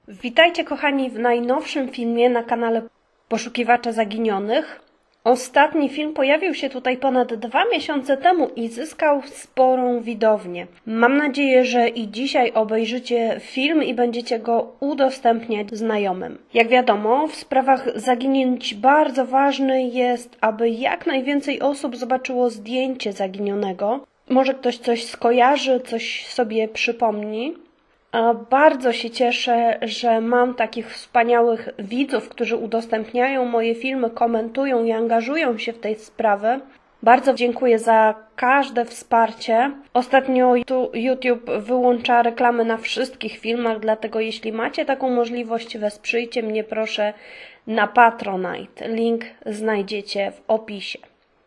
Witajcie kochani w najnowszym filmie na kanale Poszukiwacze Zaginionych. Ostatni film pojawił się tutaj ponad 2 miesiące temu i zyskał sporą widownię. Mam nadzieję, że i dzisiaj obejrzycie film i będziecie go udostępniać znajomym. Jak wiadomo, w sprawach zaginięć bardzo ważne jest, aby jak najwięcej osób zobaczyło zdjęcie zaginionego. Może ktoś coś skojarzy, coś sobie przypomni. Bardzo się cieszę, że mam takich wspaniałych widzów, którzy udostępniają moje filmy, komentują i angażują się w tej sprawy. Bardzo dziękuję za każde wsparcie. Ostatnio YouTube wyłącza reklamy na wszystkich filmach, dlatego jeśli macie taką możliwość, wesprzyjcie mnie proszę na Patronite. Link znajdziecie w opisie.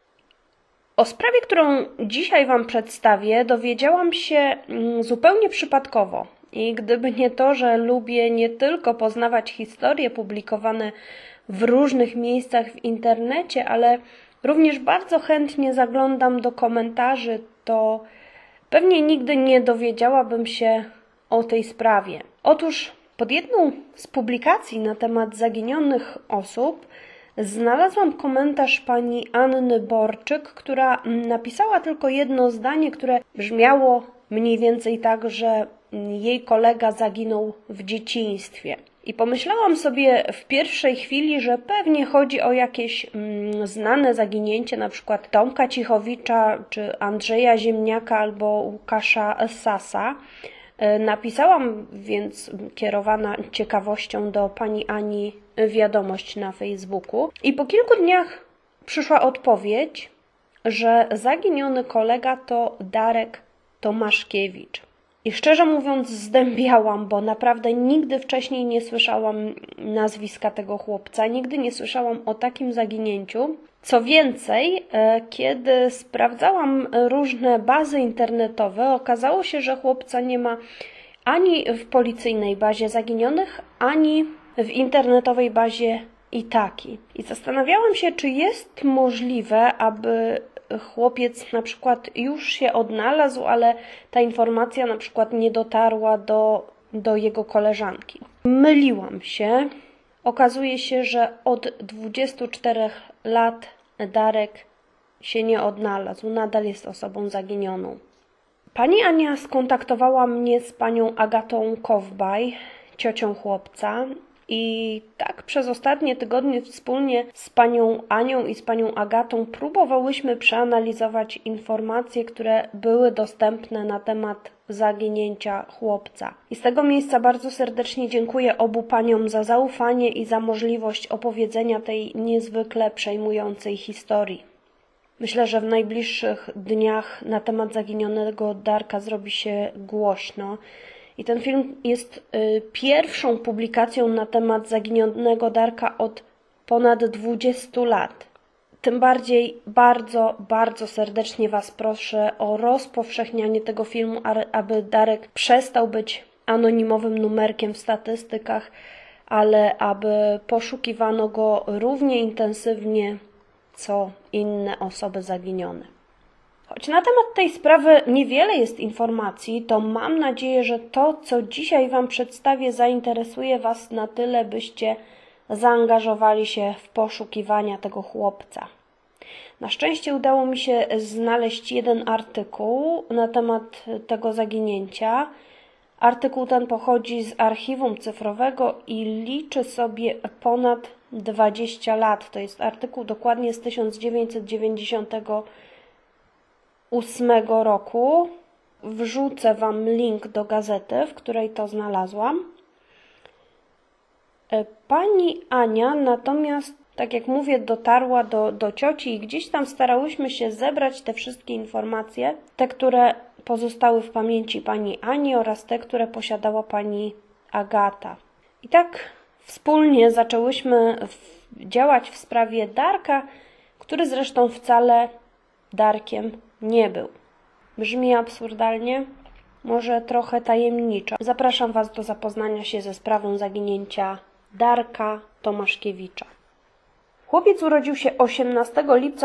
O sprawie, którą dzisiaj Wam przedstawię, dowiedziałam się zupełnie przypadkowo. I gdyby nie to, że lubię nie tylko poznawać historie publikowane w różnych miejscach w internecie, ale również bardzo chętnie zaglądam do komentarzy, to pewnie nigdy nie dowiedziałabym się o tej sprawie. Otóż pod jedną z publikacji na temat zaginionych osób znalazłam komentarz pani Anny Borczyk, która napisała tylko jedno zdanie, które brzmiało mniej więcej tak, że jej kolega zaginął w dzieciństwie. I pomyślałam sobie w pierwszej chwili, że pewnie chodzi o jakieś znane zaginięcie, na przykład Tomka Cichowicza, czy Andrzeja Ziemniaka, albo Łukasza Sasa. Napisałam więc, kierowana ciekawością, do pani Ani wiadomość na Facebooku. I po kilku dniach przyszła odpowiedź, że zaginiony kolega to Darek Tomaszkiewicz. I szczerze mówiąc zdębiałam, bo naprawdę nigdy wcześniej nie słyszałam nazwiska tego chłopca, nigdy nie słyszałam o takim zaginięciu. Co więcej, kiedy sprawdzałam różne bazy internetowe, okazało się, że chłopca nie ma ani w policyjnej bazie zaginionych, ani w internetowej bazie Itaki. I zastanawiałam się, czy jest możliwe, aby chłopiec na przykład już się odnalazł, ale ta informacja na przykład nie dotarła do jego koleżanki. Myliłam się. Okazuje się, że od 24 lat Darek się nie odnalazł. Nadal jest osobą zaginioną. Pani Ania skontaktowała mnie z panią Agatą Kowbaj, ciocią chłopca. I tak przez ostatnie tygodnie wspólnie z panią Anią i z panią Agatą próbowałyśmy przeanalizować informacje, które były dostępne na temat zaginięcia chłopca. I z tego miejsca bardzo serdecznie dziękuję obu paniom za zaufanie i za możliwość opowiedzenia tej niezwykle przejmującej historii. Myślę, że w najbliższych dniach na temat zaginionego Darka zrobi się głośno. I ten film jest pierwszą publikacją na temat zaginionego Darka od ponad 20 lat. Tym bardziej bardzo serdecznie Was proszę o rozpowszechnianie tego filmu, aby Darek przestał być anonimowym numerkiem w statystykach, ale aby poszukiwano go równie intensywnie co inne osoby zaginione. Choć na temat tej sprawy niewiele jest informacji, to mam nadzieję, że to, co dzisiaj Wam przedstawię, zainteresuje Was na tyle, byście zaangażowali się w poszukiwania tego chłopca. Na szczęście udało mi się znaleźć jeden artykuł na temat tego zaginięcia. Artykuł ten pochodzi z archiwum cyfrowego i liczy sobie ponad 20 lat. To jest artykuł dokładnie z 1998 roku. Wrzucę Wam link do gazety, w której to znalazłam. Pani Ania natomiast, tak jak mówię, dotarła do cioci i gdzieś tam starałyśmy się zebrać te wszystkie informacje, te, które pozostały w pamięci pani Ani oraz te, które posiadała pani Agata. I tak wspólnie zaczęłyśmy działać w sprawie Darka, który zresztą wcale Darkiem nie był. Brzmi absurdalnie? Może trochę tajemniczo. Zapraszam Was do zapoznania się ze sprawą zaginięcia Darka Tomaszkiewicza. Chłopiec urodził się 18 lipca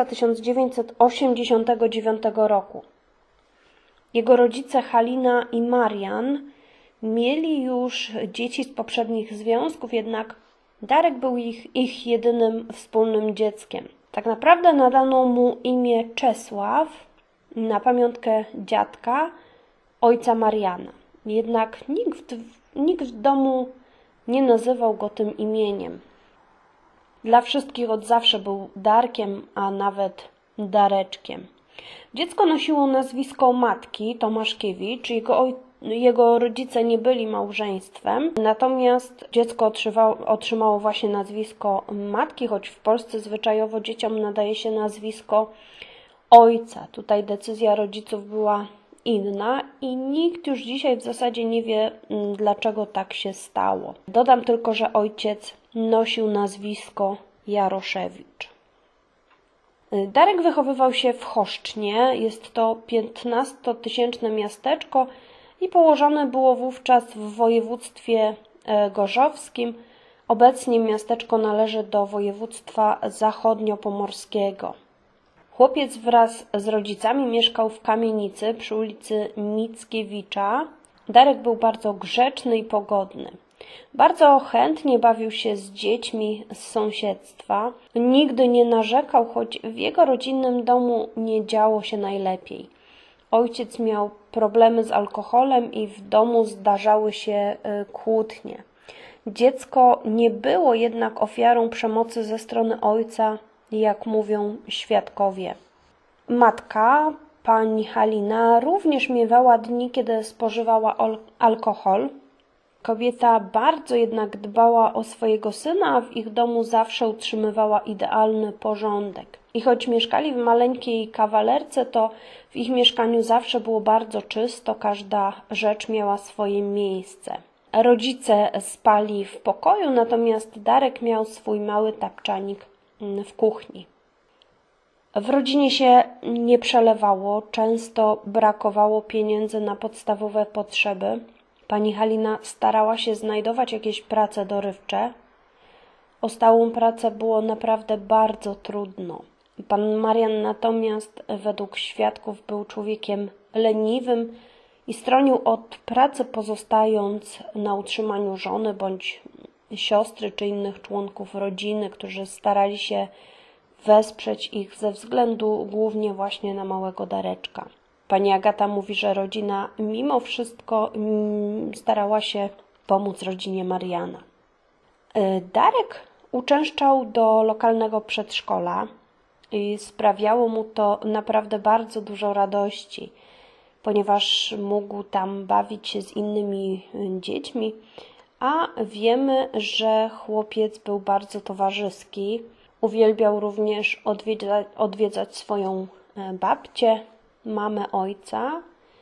1989 roku. Jego rodzice Halina i Marian Mieli już dzieci z poprzednich związków, jednak Darek był ich jedynym wspólnym dzieckiem. Tak naprawdę nadano mu imię Czesław na pamiątkę dziadka, ojca Mariana. Jednak nikt w domu nie nazywał go tym imieniem. Dla wszystkich od zawsze był Darkiem, a nawet Dareczkiem. Dziecko nosiło nazwisko matki, Tomaszkiewicz. Jego rodzice nie byli małżeństwem, natomiast dziecko otrzymało właśnie nazwisko matki, choć w Polsce zwyczajowo dzieciom nadaje się nazwisko ojca. Tutaj decyzja rodziców była inna i nikt już dzisiaj w zasadzie nie wie, dlaczego tak się stało. Dodam tylko, że ojciec nosił nazwisko Jaroszewicz. Darek wychowywał się w Choszcznie. Jest to 15-tysięczne miasteczko i położone było wówczas w województwie gorzowskim. Obecnie miasteczko należy do województwa zachodniopomorskiego. Chłopiec wraz z rodzicami mieszkał w kamienicy przy ulicy Mickiewicza. Darek był bardzo grzeczny i pogodny. Bardzo chętnie bawił się z dziećmi z sąsiedztwa. Nigdy nie narzekał, choć w jego rodzinnym domu nie działo się najlepiej. Ojciec miał problemy z alkoholem i w domu zdarzały się kłótnie. Dziecko nie było jednak ofiarą przemocy ze strony ojca, jak mówią świadkowie. Matka, pani Halina, również miewała dni, kiedy spożywała alkohol. Kobieta bardzo jednak dbała o swojego syna, a w ich domu zawsze utrzymywała idealny porządek. I choć mieszkali w maleńkiej kawalerce, to w ich mieszkaniu zawsze było bardzo czysto, każda rzecz miała swoje miejsce. Rodzice spali w pokoju, natomiast Darek miał swój mały tapczanik w kuchni. W rodzinie się nie przelewało, często brakowało pieniędzy na podstawowe potrzeby. Pani Halina starała się znajdować jakieś prace dorywcze. O stałą pracę było naprawdę bardzo trudno. Pan Marian natomiast według świadków był człowiekiem leniwym i stronił od pracy, pozostając na utrzymaniu żony bądź siostry czy innych członków rodziny, którzy starali się wesprzeć ich ze względu głównie właśnie na małego Dareczka. Pani Agata mówi, że rodzina mimo wszystko starała się pomóc rodzinie Mariana. Darek uczęszczał do lokalnego przedszkola i sprawiało mu to naprawdę bardzo dużo radości, ponieważ mógł tam bawić się z innymi dziećmi, a wiemy, że chłopiec był bardzo towarzyski. Uwielbiał również odwiedzać swoją babcię, mamę ojca.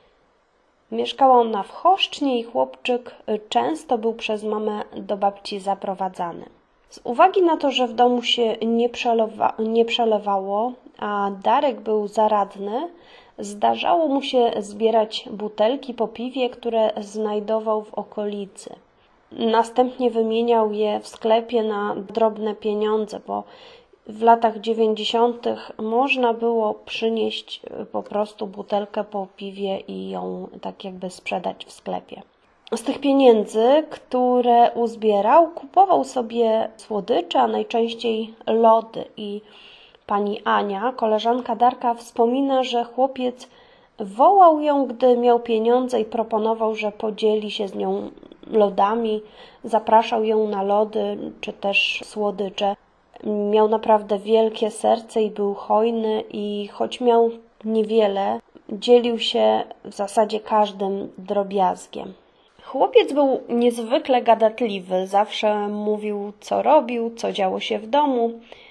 Mieszkała ona w Choszcznie i chłopczyk często był przez mamę do babci zaprowadzany. Z uwagi na to, że w domu się nie przelewało, a Darek był zaradny, zdarzało mu się zbierać butelki po piwie, które znajdował w okolicy. Następnie wymieniał je w sklepie na drobne pieniądze, bo w latach 90. można było przynieść po prostu butelkę po piwie i ją tak jakby sprzedać w sklepie. Z tych pieniędzy, które uzbierał, kupował sobie słodycze, a najczęściej lody. I pani Ania, koleżanka Darka, wspomina, że chłopiec wołał ją, gdy miał pieniądze i proponował, że podzieli się z nią lodami, zapraszał ją na lody czy też słodycze. Miał naprawdę wielkie serce i był hojny i choć miał niewiele, dzielił się w zasadzie każdym drobiazgiem. Chłopiec był niezwykle gadatliwy, zawsze mówił, co robił, co działo się w domu.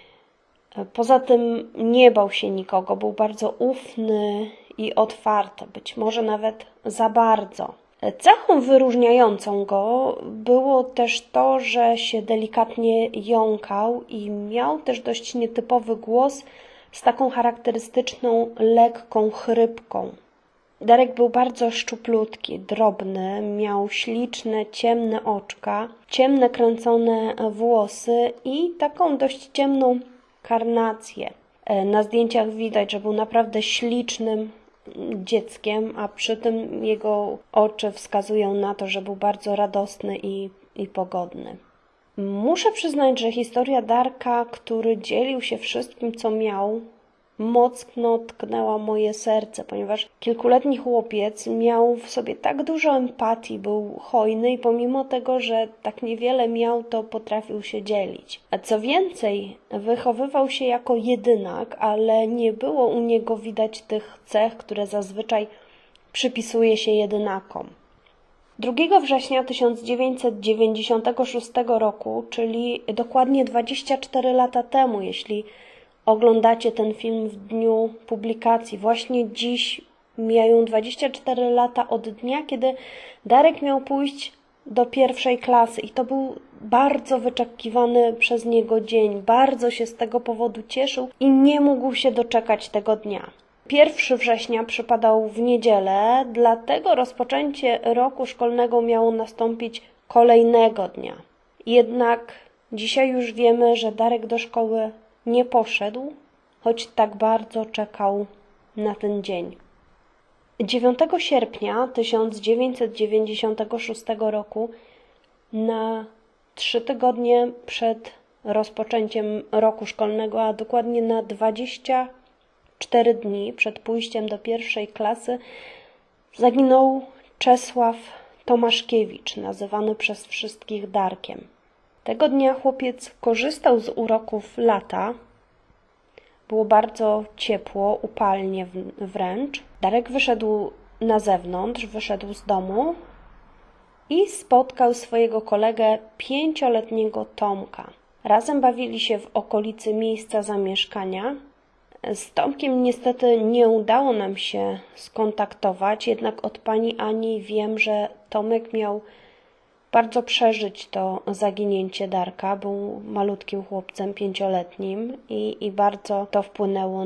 Poza tym nie bał się nikogo, był bardzo ufny i otwarty, być może nawet za bardzo. Cechą wyróżniającą go było też to, że się delikatnie jąkał i miał też dość nietypowy głos z taką charakterystyczną, lekką chrypką. Darek był bardzo szczuplutki, drobny, miał śliczne, ciemne oczka, ciemne, kręcone włosy i taką dość ciemną karnację. Na zdjęciach widać, że był naprawdę ślicznym, dzieckiem, a przy tym jego oczy wskazują na to, że był bardzo radosny i pogodny. Muszę przyznać, że historia Darka, który dzielił się wszystkim, co miał, mocno tknęła moje serce, ponieważ kilkuletni chłopiec miał w sobie tak dużo empatii, był hojny i pomimo tego, że tak niewiele miał, to potrafił się dzielić. A co więcej, wychowywał się jako jedynak, ale nie było u niego widać tych cech, które zazwyczaj przypisuje się jedynakom. 2 września 1996 roku, czyli dokładnie 24 lata temu, jeśli oglądacie ten film w dniu publikacji, właśnie dziś mijają 24 lata od dnia, kiedy Darek miał pójść do 1. klasy i to był bardzo wyczekiwany przez niego dzień. Bardzo się z tego powodu cieszył i nie mógł się doczekać tego dnia. 1 września przypadał w niedzielę, dlatego rozpoczęcie roku szkolnego miało nastąpić kolejnego dnia. Jednak dzisiaj już wiemy, że Darek do szkoły nie poszedł, choć tak bardzo czekał na ten dzień. 9 sierpnia 1996 roku, na 3 tygodnie przed rozpoczęciem roku szkolnego, a dokładnie na 24 dni przed pójściem do 1. klasy, zaginął Czesław Tomaszkiewicz, nazywany przez wszystkich Darkiem. Tego dnia chłopiec korzystał z uroków lata. Było bardzo ciepło, upalnie wręcz. Darek wyszedł na zewnątrz, wyszedł z domu i spotkał swojego kolegę 5-letniego Tomka. Razem bawili się w okolicy miejsca zamieszkania. Z Tomkiem niestety nie udało nam się skontaktować, jednak od pani Ani wiem, że Tomek miał bardzo przeżyć to zaginięcie Darka. Był malutkim chłopcem 5-letnim i bardzo to wpłynęło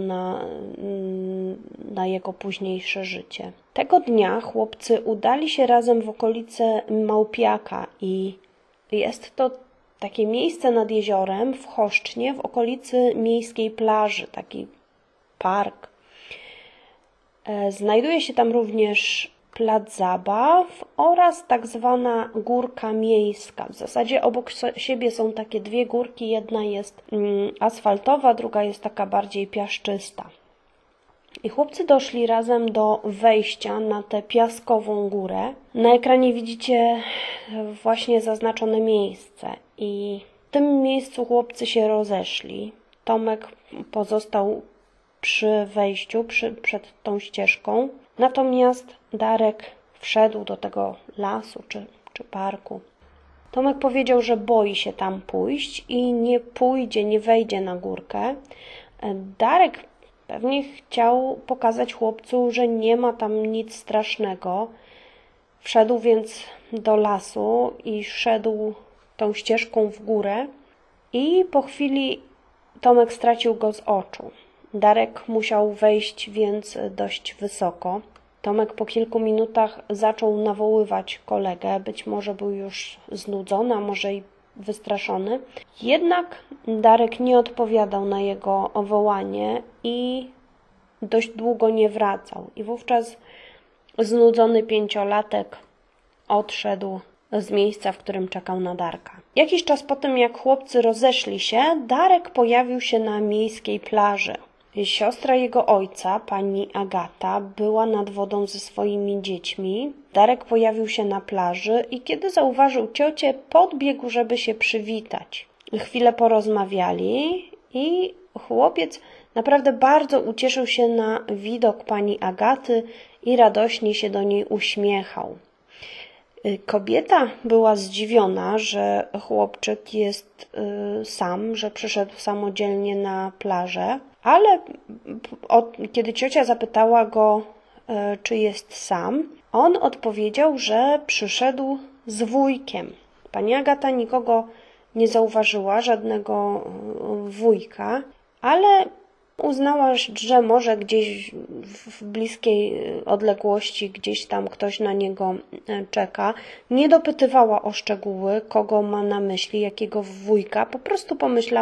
na jego późniejsze życie. Tego dnia chłopcy udali się razem w okolice Małpiaka i jest to takie miejsce nad jeziorem w Choszcznie, w okolicy miejskiej plaży, taki park. Znajduje się tam również plac zabaw oraz tak zwana górka miejska. W zasadzie obok siebie są takie 2 górki, jedna jest asfaltowa, druga jest taka bardziej piaszczysta. I chłopcy doszli razem do wejścia na tę piaskową górę. Na ekranie widzicie właśnie zaznaczone miejsce i w tym miejscu chłopcy się rozeszli. Tomek pozostał przy wejściu, przed tą ścieżką. Natomiast Darek wszedł do tego lasu czy parku. Tomek powiedział, że boi się tam pójść i nie pójdzie, nie wejdzie na górkę. Darek pewnie chciał pokazać chłopcu, że nie ma tam nic strasznego. Wszedł więc do lasu i szedł tą ścieżką w górę i po chwili Tomek stracił go z oczu. Darek musiał wejść więc dość wysoko. Tomek po kilku minutach zaczął nawoływać kolegę. Być może był już znudzony, a może i wystraszony. Jednak Darek nie odpowiadał na jego wołanie i dość długo nie wracał. I wówczas znudzony 5-latek odszedł z miejsca, w którym czekał na Darka. Jakiś czas po tym, jak chłopcy rozeszli się, Darek pojawił się na miejskiej plaży. Siostra jego ojca, pani Agata, była nad wodą ze swoimi dziećmi. Darek pojawił się na plaży i kiedy zauważył ciocię, podbiegł, żeby się przywitać. Chwilę porozmawiali i chłopiec naprawdę bardzo ucieszył się na widok pani Agaty i radośnie się do niej uśmiechał. Kobieta była zdziwiona, że chłopczyk jest sam, że przyszedł samodzielnie na plażę, ale kiedy ciocia zapytała go, czy jest sam, on odpowiedział, że przyszedł z wujkiem. Pani Agata nikogo nie zauważyła, żadnego wujka, ale uznała, że może gdzieś w bliskiej odległości, gdzieś tam ktoś na niego czeka. Nie dopytywała o szczegóły, kogo ma na myśli, jakiego wujka. Po prostu pomyślała,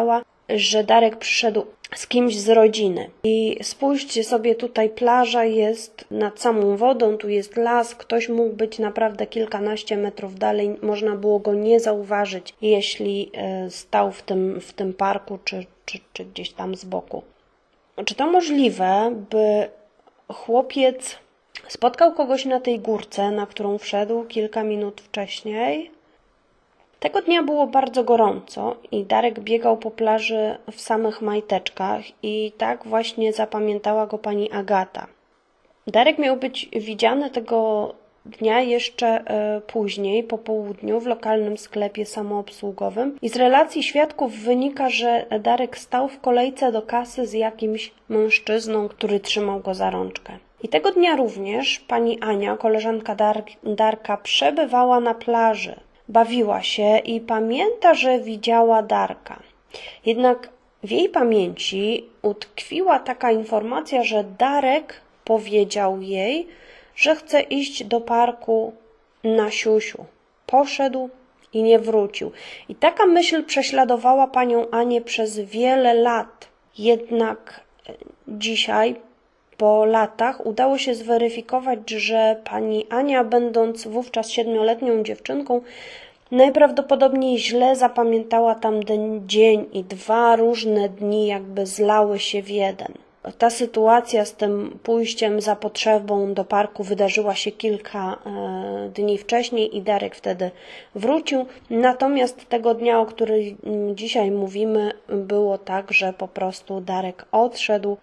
że Darek przyszedł z kimś z rodziny. I spójrzcie sobie, tutaj plaża jest nad samą wodą, tu jest las, ktoś mógł być naprawdę kilkanaście metrów dalej, można było go nie zauważyć, jeśli stał w tym parku czy gdzieś tam z boku. Czy to możliwe, by chłopiec spotkał kogoś na tej górce, na którą wszedł kilka minut wcześniej? Tego dnia było bardzo gorąco i Darek biegał po plaży w samych majteczkach i tak właśnie zapamiętała go pani Agata. Darek miał być widziany tego dnia jeszcze później, po południu, w lokalnym sklepie samoobsługowym i z relacji świadków wynika, że Darek stał w kolejce do kasy z jakimś mężczyzną, który trzymał go za rączkę. I tego dnia również pani Ania, koleżanka Darka, przebywała na plaży. Bawiła się i pamięta, że widziała Darka. Jednak w jej pamięci utkwiła taka informacja, że Darek powiedział jej, że chce iść do parku na siusiu. Poszedł i nie wrócił. I taka myśl prześladowała panią Anię przez wiele lat. Jednak dzisiaj, po latach, udało się zweryfikować, że pani Ania, będąc wówczas 7-letnią dziewczynką, najprawdopodobniej źle zapamiętała tamten dzień i 2 różne dni jakby zlały się w jeden. Ta sytuacja z tym pójściem za potrzebą do parku wydarzyła się kilka dni wcześniej i Darek wtedy wrócił. Natomiast tego dnia, o którym dzisiaj mówimy, było tak, że po prostu Darek odszedł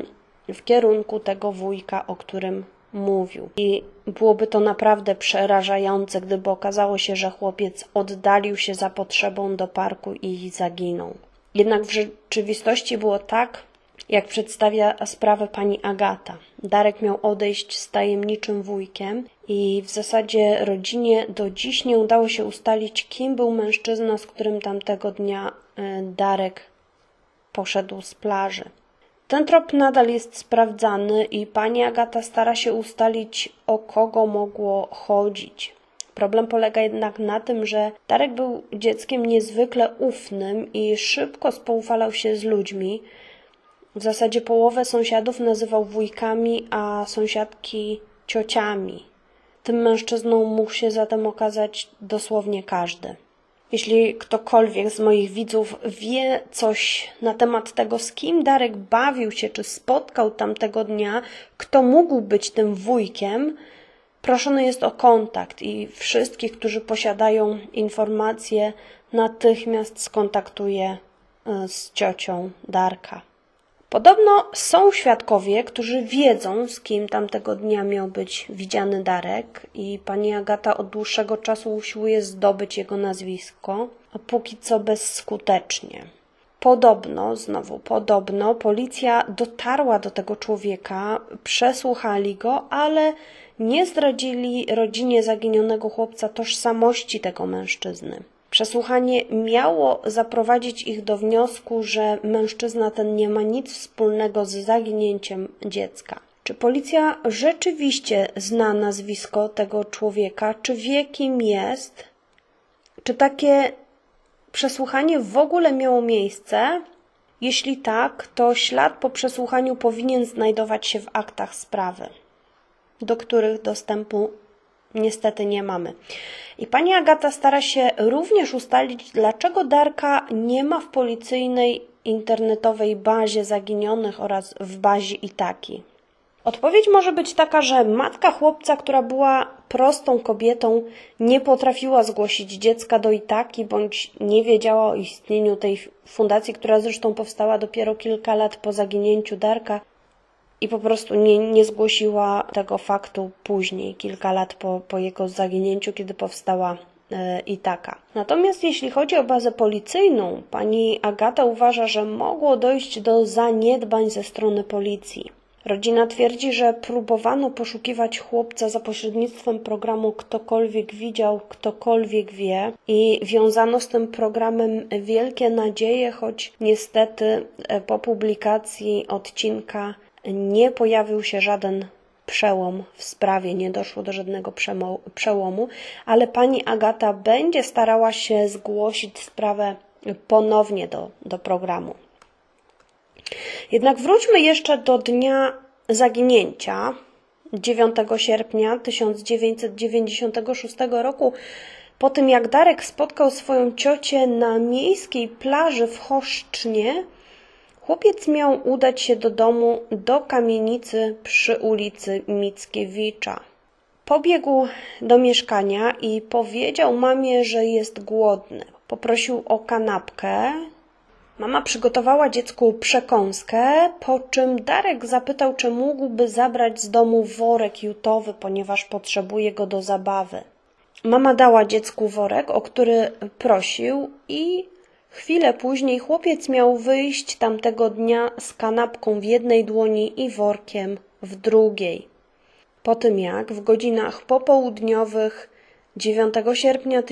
w kierunku tego wujka, o którym mówił. I byłoby to naprawdę przerażające, gdyby okazało się, że chłopiec oddalił się za potrzebą do parku i zaginął. Jednak w rzeczywistości było tak, jak przedstawia sprawę pani Agata. Darek miał odejść z tajemniczym wujkiem i w zasadzie rodzinie do dziś nie udało się ustalić, kim był mężczyzna, z którym tamtego dnia Darek poszedł z plaży. Ten trop nadal jest sprawdzany i pani Agata stara się ustalić, o kogo mogło chodzić. Problem polega jednak na tym, że Darek był dzieckiem niezwykle ufnym i szybko spoufalał się z ludźmi. W zasadzie połowę sąsiadów nazywał wujkami, a sąsiadki ciociami. Tym mężczyzną mógł się zatem okazać dosłownie każdy. Jeśli ktokolwiek z moich widzów wie coś na temat tego, z kim Darek bawił się, czy spotkał tamtego dnia, kto mógł być tym wujkiem, proszony jest o kontakt i wszystkich, którzy posiadają informacje, natychmiast skontaktuję z ciocią Darka. Podobno są świadkowie, którzy wiedzą, z kim tamtego dnia miał być widziany Darek i pani Agata od dłuższego czasu usiłuje zdobyć jego nazwisko, a póki co bezskutecznie. Podobno policja dotarła do tego człowieka, przesłuchali go, ale nie zdradzili rodzinie zaginionego chłopca tożsamości tego mężczyzny. Przesłuchanie miało zaprowadzić ich do wniosku, że mężczyzna ten nie ma nic wspólnego z zaginięciem dziecka. Czy policja rzeczywiście zna nazwisko tego człowieka? Czy wie, kim jest? Czy takie przesłuchanie w ogóle miało miejsce? Jeśli tak, to ślad po przesłuchaniu powinien znajdować się w aktach sprawy, do których dostępu niestety nie mamy. I pani Agata stara się również ustalić, dlaczego Darka nie ma w policyjnej internetowej bazie zaginionych oraz w bazie Itaki. Odpowiedź może być taka, że matka chłopca, która była prostą kobietą, nie potrafiła zgłosić dziecka do Itaki, bądź nie wiedziała o istnieniu tej fundacji, która zresztą powstała dopiero kilka lat po zaginięciu Darka, i po prostu nie zgłosiła tego faktu później, kilka lat po jego zaginięciu, kiedy powstała Itaka. Natomiast jeśli chodzi o bazę policyjną, pani Agata uważa, że mogło dojść do zaniedbań ze strony policji. Rodzina twierdzi, że próbowano poszukiwać chłopca za pośrednictwem programu Ktokolwiek widział, ktokolwiek wie i wiązano z tym programem wielkie nadzieje, choć niestety po publikacji odcinka nie pojawił się żaden przełom w sprawie, nie doszło do żadnego przełomu, ale pani Agata będzie starała się zgłosić sprawę ponownie do programu. Jednak wróćmy jeszcze do dnia zaginięcia 9 sierpnia 1996 roku. Po tym jak Darek spotkał swoją ciocię na miejskiej plaży w Choszcznie, chłopiec miał udać się do domu, do kamienicy przy ulicy Mickiewicza. Pobiegł do mieszkania i powiedział mamie, że jest głodny. Poprosił o kanapkę. Mama przygotowała dziecku przekąskę, po czym Darek zapytał, czy mógłby zabrać z domu worek jutowy, ponieważ potrzebuje go do zabawy. Mama dała dziecku worek, o który prosił, i chwilę później chłopiec miał wyjść tamtego dnia z kanapką w jednej dłoni i workiem w drugiej. Po tym jak w godzinach popołudniowych 9 sierpnia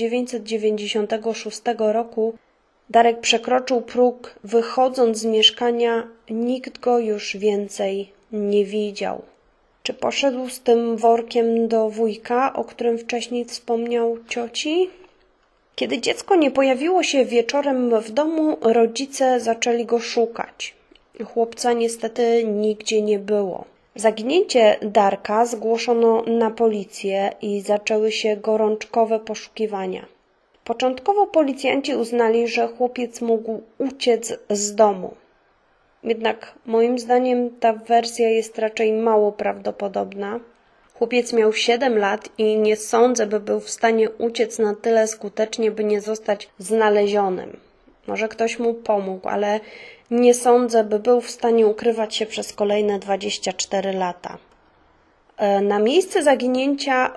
1996 roku Darek przekroczył próg, wychodząc z mieszkania, nikt go już więcej nie widział. Czy poszedł z tym workiem do wujka, o którym wcześniej wspomniał cioci? Kiedy dziecko nie pojawiło się wieczorem w domu, rodzice zaczęli go szukać. Chłopca niestety nigdzie nie było. Zaginięcie Darka zgłoszono na policję i zaczęły się gorączkowe poszukiwania. Początkowo policjanci uznali, że chłopiec mógł uciec z domu. Jednak moim zdaniem ta wersja jest raczej mało prawdopodobna. Chłopiec miał 7 lat i nie sądzę, by był w stanie uciec na tyle skutecznie, by nie zostać znalezionym. Może ktoś mu pomógł, ale nie sądzę, by był w stanie ukrywać się przez kolejne 24 lata. Na miejsce zaginięcia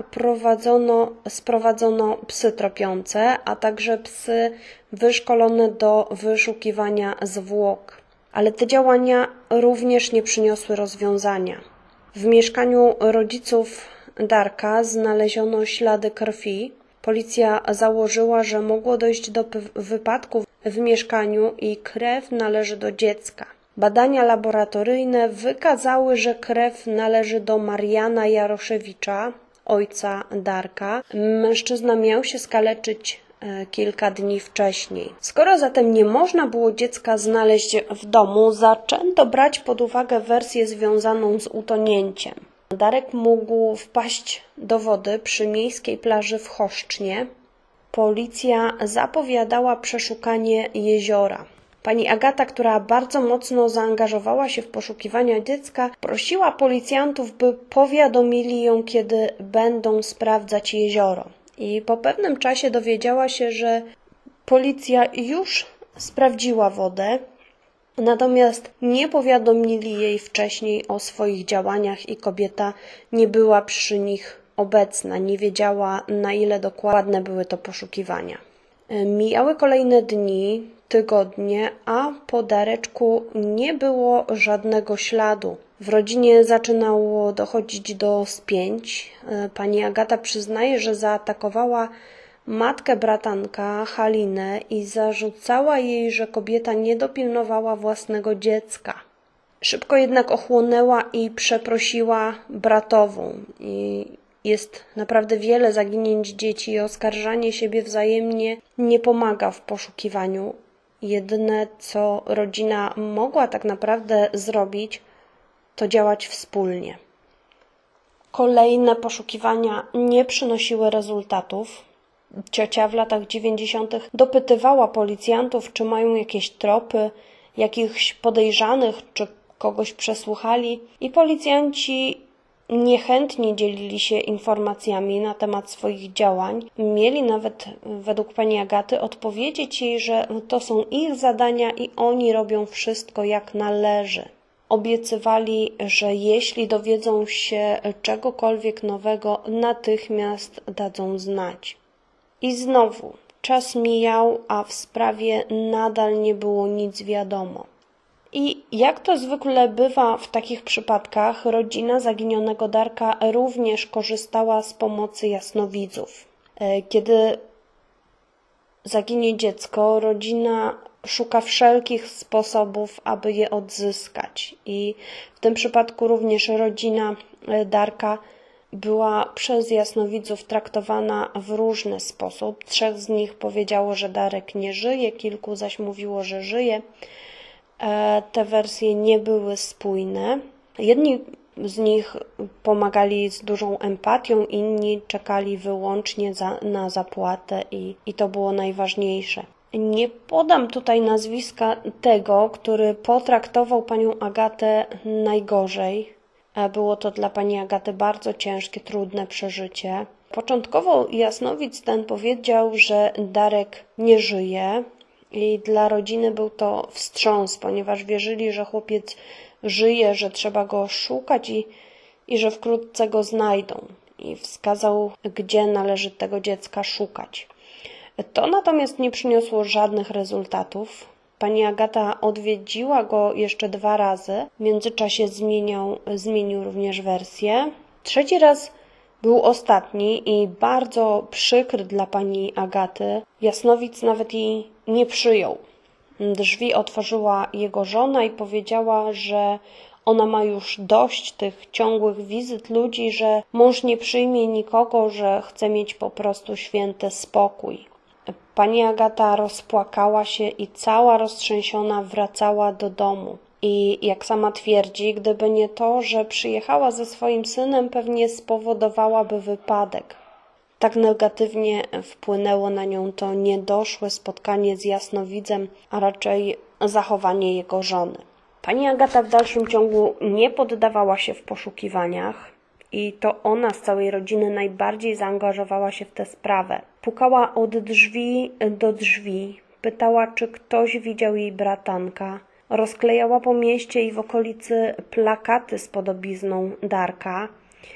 sprowadzono psy tropiące, a także psy wyszkolone do wyszukiwania zwłok. Ale te działania również nie przyniosły rozwiązania. W mieszkaniu rodziców Darka znaleziono ślady krwi. Policja założyła, że mogło dojść do wypadku w mieszkaniu i krew należy do dziecka. Badania laboratoryjne wykazały, że krew należy do Mariana Jaroszewicza, ojca Darka. Mężczyzna miał się skaleczyć kilka dni wcześniej. Skoro zatem nie można było dziecka znaleźć w domu, zaczęto brać pod uwagę wersję związaną z utonięciem. Darek mógł wpaść do wody przy miejskiej plaży w Choszcznie. Policja zapowiadała przeszukanie jeziora. Pani Agata, która bardzo mocno zaangażowała się w poszukiwania dziecka, prosiła policjantów, by powiadomili ją, kiedy będą sprawdzać jezioro. I po pewnym czasie dowiedziała się, że policja już sprawdziła wodę, natomiast nie powiadomili jej wcześniej o swoich działaniach i kobieta nie była przy nich obecna, nie wiedziała, na ile dokładne były to poszukiwania. Mijały kolejne dni, tygodnie, a po Dareczku nie było żadnego śladu. W rodzinie zaczynało dochodzić do spięć. Pani Agata przyznaje, że zaatakowała matkę bratanka, Halinę, i zarzucała jej, że kobieta nie dopilnowała własnego dziecka. Szybko jednak ochłonęła i przeprosiła bratową. Jest naprawdę wiele zaginięć dzieci i oskarżanie siebie wzajemnie nie pomaga w poszukiwaniu. Jedyne, co rodzina mogła tak naprawdę zrobić, to działać wspólnie. Kolejne poszukiwania nie przynosiły rezultatów. Ciocia w latach 90. dopytywała policjantów, czy mają jakieś tropy, jakichś podejrzanych, czy kogoś przesłuchali, i policjanci niechętnie dzielili się informacjami na temat swoich działań. Mieli nawet, według pani Agaty, odpowiedzieć jej, że to są ich zadania i oni robią wszystko jak należy. Obiecywali, że jeśli dowiedzą się czegokolwiek nowego, natychmiast dadzą znać. I znowu czas mijał, a w sprawie nadal nie było nic wiadomo. I jak to zwykle bywa w takich przypadkach, rodzina zaginionego Darka również korzystała z pomocy jasnowidzów. Kiedy zaginie dziecko, rodzina szuka wszelkich sposobów, aby je odzyskać. I w tym przypadku również rodzina Darka była przez jasnowidzów traktowana w różny sposób. 3 z nich powiedziało, że Darek nie żyje, kilku zaś mówiło, że żyje. Te wersje nie były spójne. Jedni z nich pomagali z dużą empatią, inni czekali wyłącznie na zapłatę i to było najważniejsze. Nie podam tutaj nazwiska tego, który potraktował panią Agatę najgorzej. Było to dla pani Agaty bardzo ciężkie, trudne przeżycie. Początkowo jasnowic ten powiedział, że Darek nie żyje i dla rodziny był to wstrząs, ponieważ wierzyli, że chłopiec żyje, że trzeba go szukać i że wkrótce go znajdą. I wskazał, gdzie należy tego dziecka szukać. To natomiast nie przyniosło żadnych rezultatów. Pani Agata odwiedziła go jeszcze 2 razy. W międzyczasie zmienił również wersję. 3. raz był ostatni i bardzo przykry dla pani Agaty. Jasnowic nawet jej nie przyjął. Drzwi otworzyła jego żona i powiedziała, że ona ma już dość tych ciągłych wizyt ludzi, że mąż nie przyjmie nikogo, że chce mieć po prostu święty spokój. Pani Agata rozpłakała się i cała roztrzęsiona wracała do domu. I jak sama twierdzi, gdyby nie to, że przyjechała ze swoim synem, pewnie spowodowałaby wypadek. Tak negatywnie wpłynęło na nią to niedoszłe spotkanie z jasnowidzem, a raczej zachowanie jego żony. Pani Agata w dalszym ciągu nie poddawała się w poszukiwaniach i to ona z całej rodziny najbardziej zaangażowała się w tę sprawę. Pukała od drzwi do drzwi, pytała, czy ktoś widział jej bratanka. Rozklejała po mieście i w okolicy plakaty z podobizną Darka.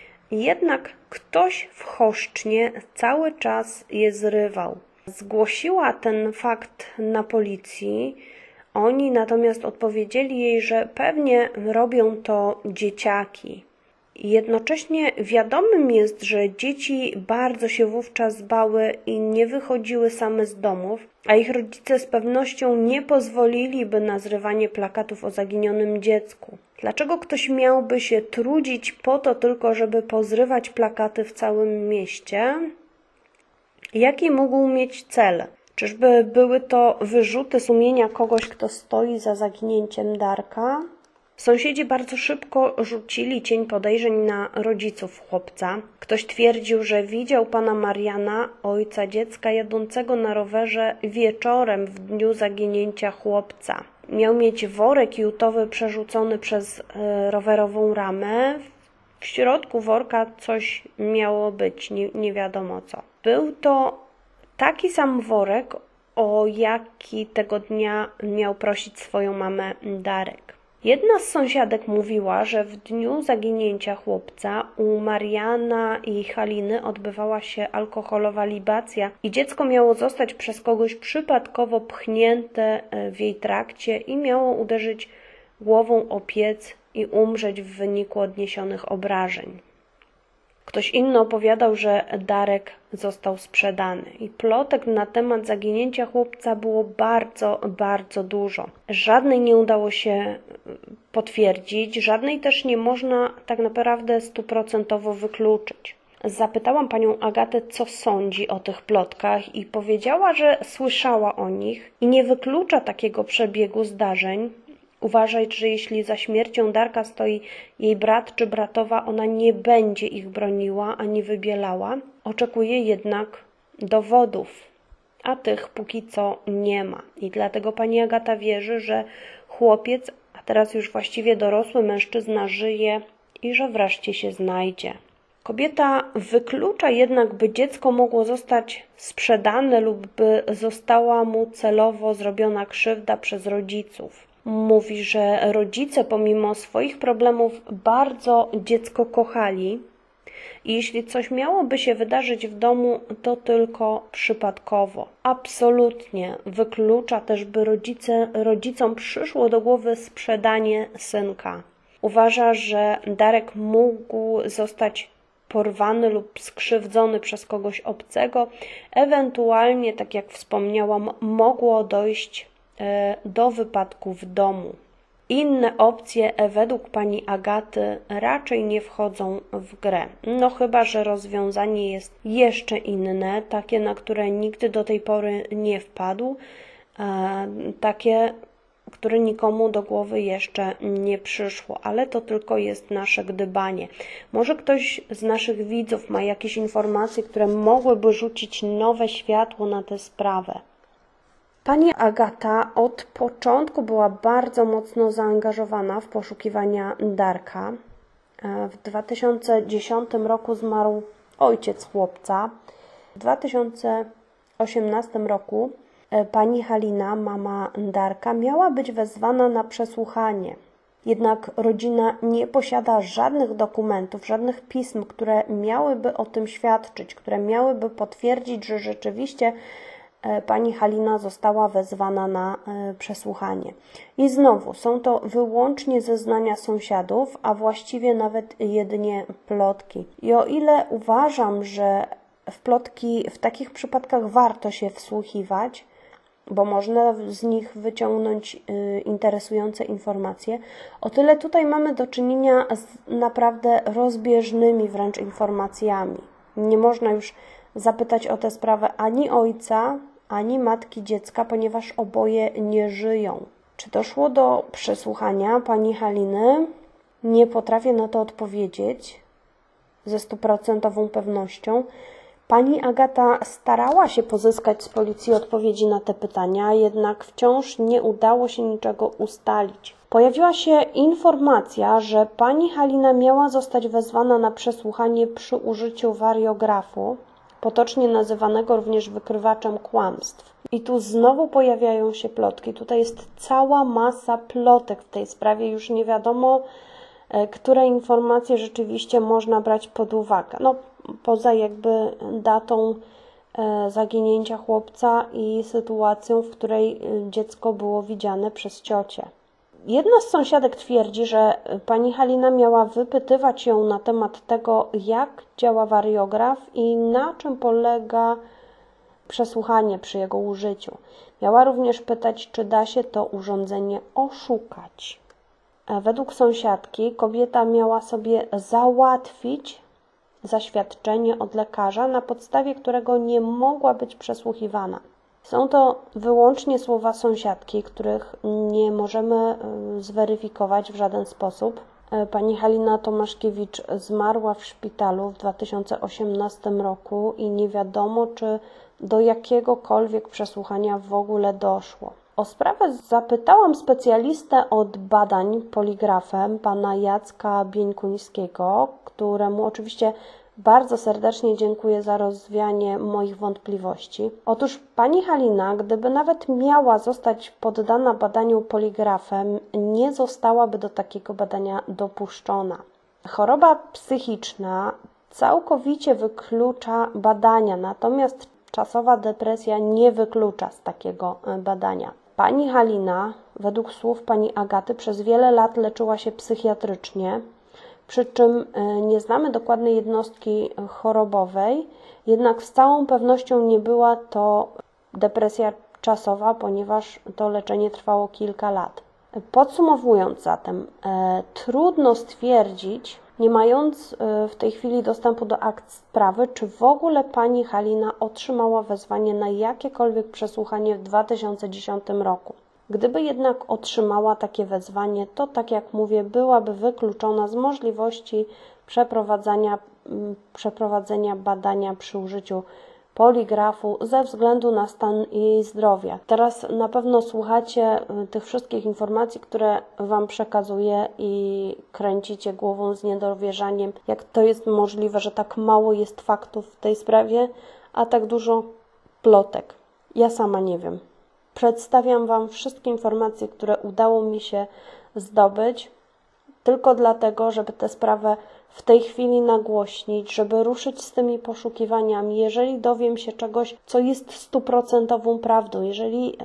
Jednak ktoś w Choszcznie cały czas je zrywał. Zgłosiła ten fakt na policji. Oni natomiast odpowiedzieli jej, że pewnie robią to dzieciaki. Jednocześnie wiadomym jest, że dzieci bardzo się wówczas bały i nie wychodziły same z domów, a ich rodzice z pewnością nie pozwoliliby na zrywanie plakatów o zaginionym dziecku. Dlaczego ktoś miałby się trudzić po to tylko, żeby pozrywać plakaty w całym mieście? Jaki mógł mieć cel? Czyżby były to wyrzuty sumienia kogoś, kto stoi za zaginięciem Darka? Sąsiedzi bardzo szybko rzucili cień podejrzeń na rodziców chłopca. Ktoś twierdził, że widział pana Mariana, ojca dziecka, jadącego na rowerze wieczorem w dniu zaginięcia chłopca. Miał mieć worek jutowy przerzucony przez rowerową ramę. W środku worka coś miało być, nie wiadomo co. Był to taki sam worek, o jaki tego dnia miał prosić swoją mamę Darek. Jedna z sąsiadek mówiła, że w dniu zaginięcia chłopca u Mariana i Haliny odbywała się alkoholowa libacja i dziecko miało zostać przez kogoś przypadkowo pchnięte w jej trakcie i miało uderzyć głową o piec i umrzeć w wyniku odniesionych obrażeń. Ktoś inny opowiadał, że Darek został sprzedany i plotek na temat zaginięcia chłopca było bardzo, bardzo dużo. Żadnej nie udało się potwierdzić, żadnej też nie można tak naprawdę 100% wykluczyć. Zapytałam panią Agatę, co sądzi o tych plotkach i powiedziała, że słyszała o nich i nie wyklucza takiego przebiegu zdarzeń. Uważa, że jeśli za śmiercią Darka stoi jej brat czy bratowa, ona nie będzie ich broniła ani wybielała. Oczekuje jednak dowodów, a tych póki co nie ma. I dlatego pani Agata wierzy, że chłopiec, a teraz już właściwie dorosły mężczyzna, żyje i że wreszcie się znajdzie. Kobieta wyklucza jednak, by dziecko mogło zostać sprzedane lub by została mu celowo zrobiona krzywda przez rodziców. Mówi, że rodzice pomimo swoich problemów bardzo dziecko kochali i jeśli coś miałoby się wydarzyć w domu, to tylko przypadkowo. Absolutnie wyklucza też, by rodzicom przyszło do głowy sprzedanie synka. Uważa, że Darek mógł zostać porwany lub skrzywdzony przez kogoś obcego. Ewentualnie, tak jak wspomniałam, mogło dojść do wypadku w domu. Inne opcje według pani Agaty raczej nie wchodzą w grę. No chyba że rozwiązanie jest jeszcze inne, takie, na które nikt do tej pory nie wpadł, takie, które nikomu do głowy jeszcze nie przyszło, ale to tylko jest nasze gdybanie. Może ktoś z naszych widzów ma jakieś informacje, które mogłyby rzucić nowe światło na tę sprawę. Pani Agata od początku była bardzo mocno zaangażowana w poszukiwania Darka. W 2010 roku zmarł ojciec chłopca. W 2018 roku pani Halina, mama Darka, miała być wezwana na przesłuchanie. Jednak rodzina nie posiada żadnych dokumentów, żadnych pism, które miałyby o tym świadczyć, które miałyby potwierdzić, że rzeczywiście pani Halina została wezwana na przesłuchanie. I znowu, są to wyłącznie zeznania sąsiadów, a właściwie nawet jedynie plotki. I o ile uważam, że w plotki w takich przypadkach warto się wsłuchiwać, bo można z nich wyciągnąć interesujące informacje, o tyle tutaj mamy do czynienia z naprawdę rozbieżnymi wręcz informacjami. Nie można już zapytać o tę sprawę ani ojca, ani matki dziecka, ponieważ oboje nie żyją. Czy doszło do przesłuchania pani Haliny? Nie potrafię na to odpowiedzieć ze 100% pewnością. Pani Agata starała się pozyskać z policji odpowiedzi na te pytania, jednak wciąż nie udało się niczego ustalić. Pojawiła się informacja, że pani Halina miała zostać wezwana na przesłuchanie przy użyciu wariografu, potocznie nazywanego również wykrywaczem kłamstw. I tu znowu pojawiają się plotki. Tutaj jest cała masa plotek w tej sprawie. Już nie wiadomo, które informacje rzeczywiście można brać pod uwagę. No, poza jakby datą zaginięcia chłopca i sytuacją, w której dziecko było widziane przez ciocię. Jedna z sąsiadek twierdzi, że pani Halina miała wypytywać ją na temat tego, jak działa wariograf i na czym polega przesłuchanie przy jego użyciu. Miała również pytać, czy da się to urządzenie oszukać. Według sąsiadki kobieta miała sobie załatwić zaświadczenie od lekarza, na podstawie którego nie mogła być przesłuchiwana. Są to wyłącznie słowa sąsiadki, których nie możemy zweryfikować w żaden sposób. Pani Halina Tomaszkiewicz zmarła w szpitalu w 2018 roku i nie wiadomo, czy do jakiegokolwiek przesłuchania w ogóle doszło. O sprawę zapytałam specjalistę od badań poligrafem, pana Jacka Bieńkuńskiego, któremu oczywiście bardzo serdecznie dziękuję za rozwianie moich wątpliwości. Otóż pani Halina, gdyby nawet miała zostać poddana badaniu poligrafem, nie zostałaby do takiego badania dopuszczona. Choroba psychiczna całkowicie wyklucza badania, natomiast czasowa depresja nie wyklucza z takiego badania. Pani Halina, według słów pani Agaty, przez wiele lat leczyła się psychiatrycznie, przy czym nie znamy dokładnej jednostki chorobowej, jednak z całą pewnością nie była to depresja czasowa, ponieważ to leczenie trwało kilka lat. Podsumowując zatem, trudno stwierdzić, nie mając w tej chwili dostępu do akt sprawy, czy w ogóle pani Halina otrzymała wezwanie na jakiekolwiek przesłuchanie w 2010 roku. Gdyby jednak otrzymała takie wezwanie, to tak jak mówię, byłaby wykluczona z możliwości przeprowadzenia badania przy użyciu poligrafu ze względu na stan jej zdrowia. Teraz na pewno słuchacie tych wszystkich informacji, które Wam przekazuję i kręcicie głową z niedowierzaniem, jak to jest możliwe, że tak mało jest faktów w tej sprawie, a tak dużo plotek. Ja sama nie wiem. Przedstawiam Wam wszystkie informacje, które udało mi się zdobyć, tylko dlatego, żeby tę sprawę w tej chwili nagłośnić, żeby ruszyć z tymi poszukiwaniami. Jeżeli dowiem się czegoś, co jest 100% prawdą, jeżeli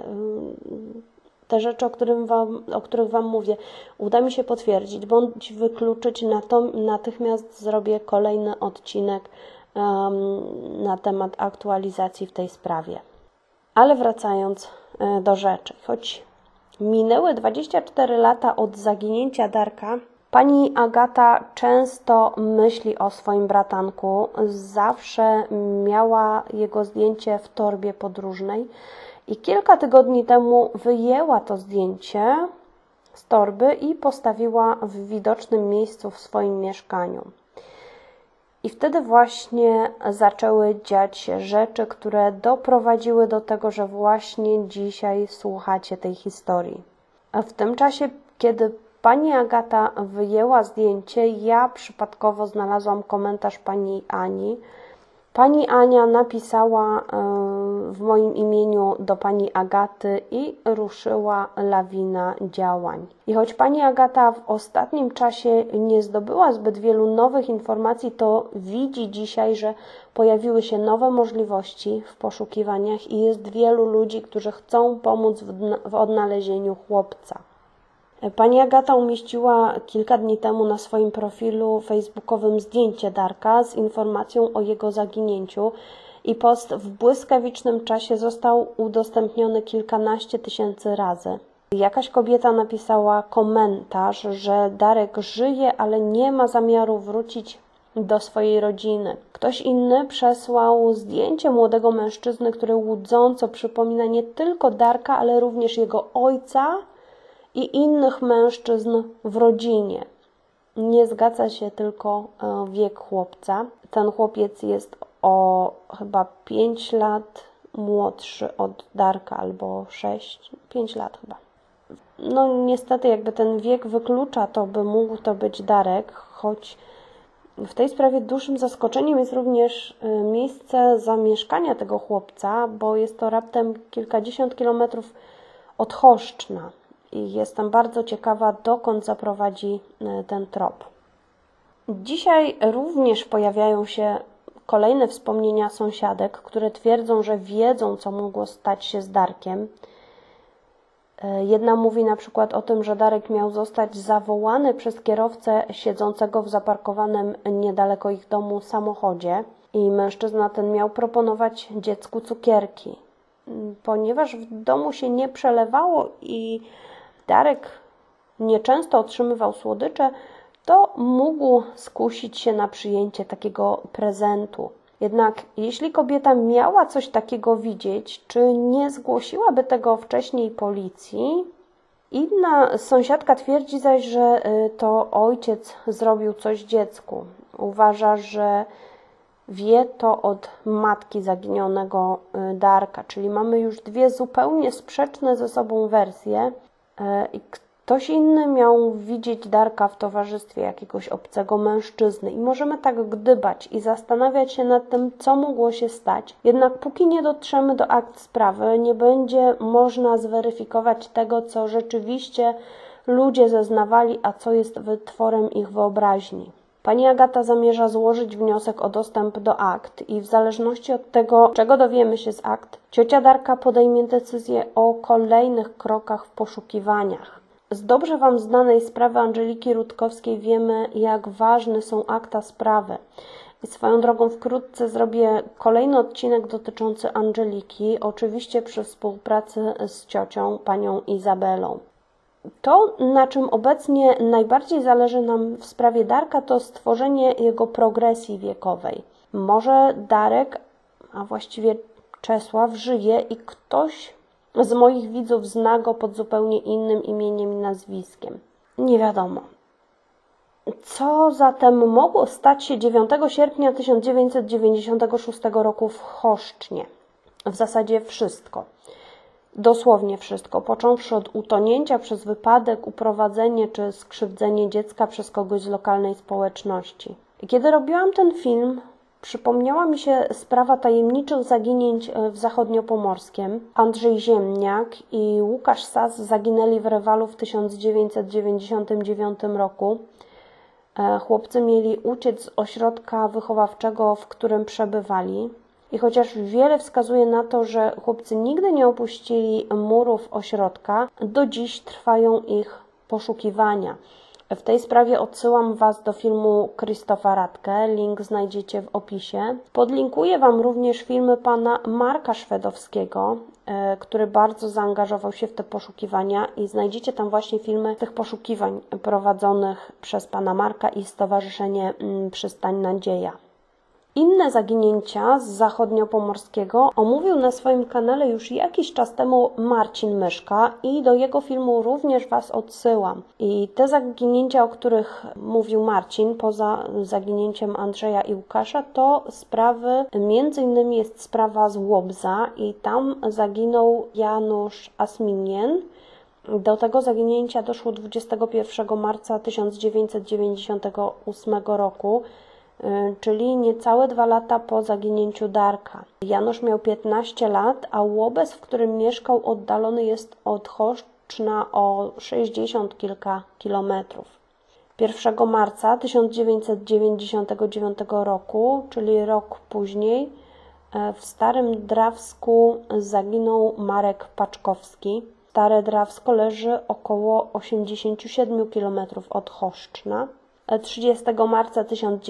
te rzeczy, o których Wam mówię, uda mi się potwierdzić bądź wykluczyć, natychmiast zrobię kolejny odcinek na temat aktualizacji w tej sprawie. Ale wracając do rzeczy, choć minęły 24 lata od zaginięcia Darka, pani Agata często myśli o swoim bratanku. Zawsze miała jego zdjęcie w torbie podróżnej i kilka tygodni temu wyjęła to zdjęcie z torby i postawiła w widocznym miejscu w swoim mieszkaniu. I wtedy właśnie zaczęły dziać się rzeczy, które doprowadziły do tego, że właśnie dzisiaj słuchacie tej historii. A w tym czasie, kiedy pani Agata wyjęła zdjęcie, ja przypadkowo znalazłam komentarz pani Ani. Pani Ania napisała w moim imieniu do pani Agaty i ruszyła lawina działań. I choć pani Agata w ostatnim czasie nie zdobyła zbyt wielu nowych informacji, to widzi dzisiaj, że pojawiły się nowe możliwości w poszukiwaniach i jest wielu ludzi, którzy chcą pomóc w odnalezieniu chłopca. Pani Agata umieściła kilka dni temu na swoim profilu facebookowym zdjęcie Darka z informacją o jego zaginięciu i post w błyskawicznym czasie został udostępniony kilkanaście tysięcy razy. Jakaś kobieta napisała komentarz, że Darek żyje, ale nie ma zamiaru wrócić do swojej rodziny. Ktoś inny przesłał zdjęcie młodego mężczyzny, który łudząco przypomina nie tylko Darka, ale również jego ojca i innych mężczyzn w rodzinie. Nie zgadza się tylko wiek chłopca. Ten chłopiec jest o chyba 5 lat młodszy od Darka, albo 5 lat chyba. No niestety jakby ten wiek wyklucza to, by mógł to być Darek, choć w tej sprawie dużym zaskoczeniem jest również miejsce zamieszkania tego chłopca, bo jest to raptem kilkadziesiąt kilometrów od Choszczna. I jestem bardzo ciekawa, dokąd zaprowadzi ten trop. Dzisiaj również pojawiają się kolejne wspomnienia sąsiadek, które twierdzą, że wiedzą, co mogło stać się z Darkiem. Jedna mówi na przykład o tym, że Darek miał zostać zawołany przez kierowcę siedzącego w zaparkowanym niedaleko ich domu samochodzie i mężczyzna ten miał proponować dziecku cukierki. Ponieważ w domu się nie przelewało i Darek nieczęsto otrzymywał słodycze, to mógł skusić się na przyjęcie takiego prezentu. Jednak jeśli kobieta miała coś takiego widzieć, czy nie zgłosiłaby tego wcześniej policji? Inna sąsiadka twierdzi zaś, że to ojciec zrobił coś dziecku. Uważa, że wie to od matki zaginionego Darka, czyli mamy już dwie zupełnie sprzeczne ze sobą wersje. I ktoś inny miał widzieć Darka w towarzystwie jakiegoś obcego mężczyzny i możemy tak gdybać i zastanawiać się nad tym, co mogło się stać. Jednak póki nie dotrzemy do akt sprawy, nie będzie można zweryfikować tego, co rzeczywiście ludzie zeznawali, a co jest wytworem ich wyobraźni. Pani Agata zamierza złożyć wniosek o dostęp do akt i w zależności od tego, czego dowiemy się z akt, ciocia Darka podejmie decyzję o kolejnych krokach w poszukiwaniach. Z dobrze Wam znanej sprawy Andżeliki Rutkowskiej wiemy, jak ważne są akta sprawy. I swoją drogą wkrótce zrobię kolejny odcinek dotyczący Andżeliki, oczywiście przy współpracy z ciocią, panią Izabelą. To, na czym obecnie najbardziej zależy nam w sprawie Darka, to stworzenie jego progresji wiekowej. Może Darek, a właściwie Czesław, żyje i ktoś z moich widzów zna go pod zupełnie innym imieniem i nazwiskiem. Nie wiadomo. Co zatem mogło stać się 9 sierpnia 1996 roku w Choszcznie? W zasadzie wszystko. Dosłownie wszystko, począwszy od utonięcia przez wypadek, uprowadzenie czy skrzywdzenie dziecka przez kogoś z lokalnej społeczności. I kiedy robiłam ten film, przypomniała mi się sprawa tajemniczych zaginięć w Zachodniopomorskiem. Andrzej Ziemniak i Łukasz Sas zaginęli w Rewalu w 1999 roku. Chłopcy mieli uciec z ośrodka wychowawczego, w którym przebywali. I chociaż wiele wskazuje na to, że chłopcy nigdy nie opuścili murów ośrodka, do dziś trwają ich poszukiwania. W tej sprawie odsyłam Was do filmu Krzysztofa Radke, link znajdziecie w opisie. Podlinkuję Wam również filmy pana Marka Szwedowskiego, który bardzo zaangażował się w te poszukiwania i znajdziecie tam właśnie filmy tych poszukiwań prowadzonych przez pana Marka i Stowarzyszenie Przystań Nadzieja. Inne zaginięcia z zachodniopomorskiego omówił na swoim kanale już jakiś czas temu Marcin Myszka i do jego filmu również Was odsyłam. I te zaginięcia, o których mówił Marcin, poza zaginięciem Andrzeja i Łukasza, to sprawy, między innymi jest sprawa z Łobza i tam zaginął Janusz Asminien. Do tego zaginięcia doszło 21 marca 1998 roku, czyli niecałe 2 lata po zaginięciu Darka. Janusz miał 15 lat, a Łobez, w którym mieszkał, oddalony jest od Choszczna o 60 kilka kilometrów. 1 marca 1999 roku, czyli rok później, w Starym Drawsku zaginął Marek Paczkowski. Stare Drawsko leży około 87 km od Choszczna. 30 marca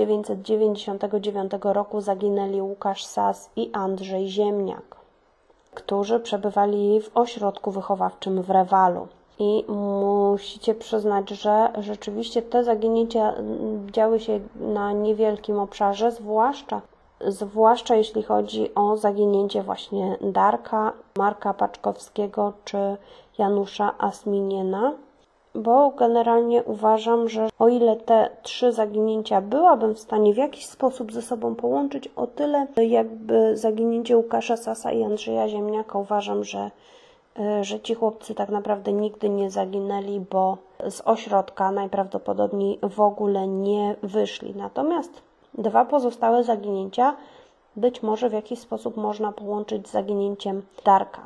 1999 roku zaginęli Łukasz Sas i Andrzej Ziemniak, którzy przebywali w ośrodku wychowawczym w Rewalu. I musicie przyznać, że rzeczywiście te zaginięcia działy się na niewielkim obszarze, zwłaszcza jeśli chodzi o zaginięcie właśnie Darka, Marka Paczkowskiego czy Janusza Asminiena. Bo generalnie uważam, że o ile te 3 zaginięcia byłabym w stanie w jakiś sposób ze sobą połączyć, o tyle jakby zaginięcie Łukasza Sasa i Andrzeja Ziemniaka uważam, że ci chłopcy tak naprawdę nigdy nie zaginęli, bo z ośrodka najprawdopodobniej w ogóle nie wyszli. Natomiast 2 pozostałe zaginięcia być może w jakiś sposób można połączyć z zaginięciem Darka.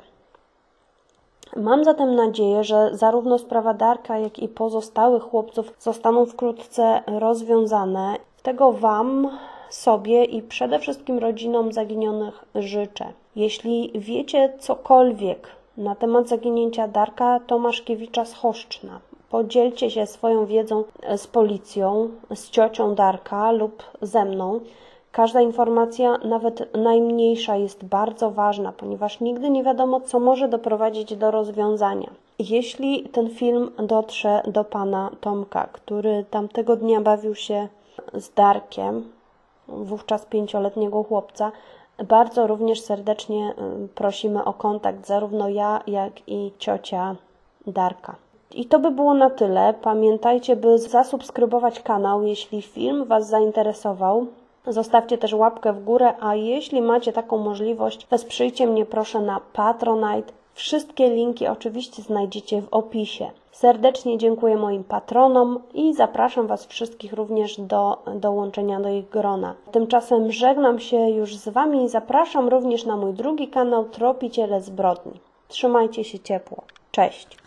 Mam zatem nadzieję, że zarówno sprawa Darka, jak i pozostałych chłopców zostaną wkrótce rozwiązane. Tego Wam, sobie i przede wszystkim rodzinom zaginionych życzę. Jeśli wiecie cokolwiek na temat zaginięcia Darka Tomaszkiewicza z Choszczna, podzielcie się swoją wiedzą z policją, z ciocią Darka lub ze mną. Każda informacja, nawet najmniejsza, jest bardzo ważna, ponieważ nigdy nie wiadomo, co może doprowadzić do rozwiązania. Jeśli ten film dotrze do pana Tomka, który tamtego dnia bawił się z Darkiem, wówczas 5-letniego chłopca, bardzo również serdecznie prosimy o kontakt, zarówno ja, jak i ciocia Darka. I to by było na tyle. Pamiętajcie, by zasubskrybować kanał, jeśli film Was zainteresował. Zostawcie też łapkę w górę, a jeśli macie taką możliwość, wesprzyjcie mnie proszę na Patronite. Wszystkie linki oczywiście znajdziecie w opisie. Serdecznie dziękuję moim patronom i zapraszam Was wszystkich również do dołączenia do ich grona. Tymczasem żegnam się już z Wami i zapraszam również na mój drugi kanał Tropiciele Zbrodni. Trzymajcie się ciepło. Cześć!